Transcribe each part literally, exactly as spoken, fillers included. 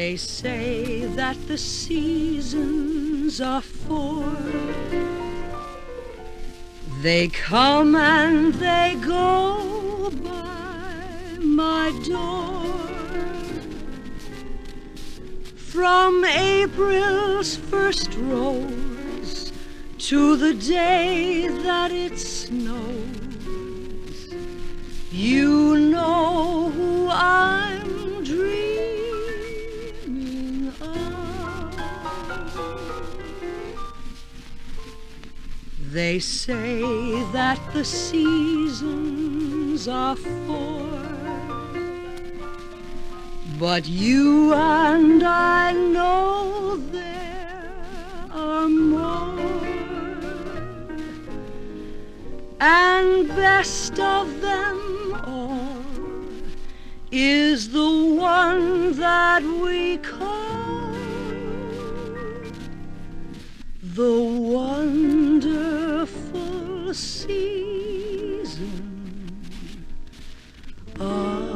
They say that the seasons are four. They come and they go by my door. From April's first rose to the day that it snows, you know who I'm dreaming of. They say that the seasons are four, but you and I know there are more. And best of them all is the one that we call the wonderful season of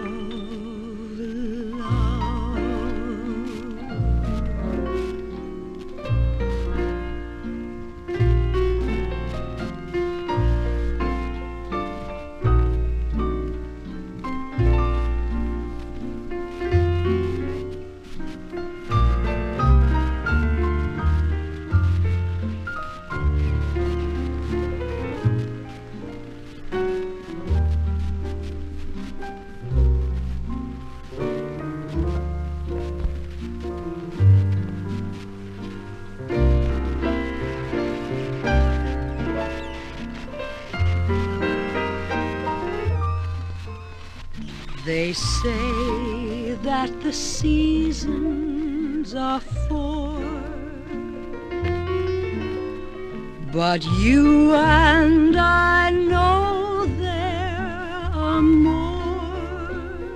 They say that the seasons are four, but you and I know there are more.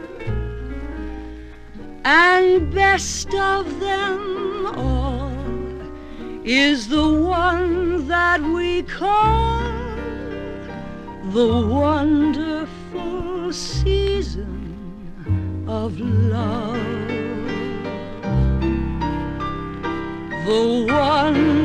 And best of them all is the one that we call the wonderful season of love. The one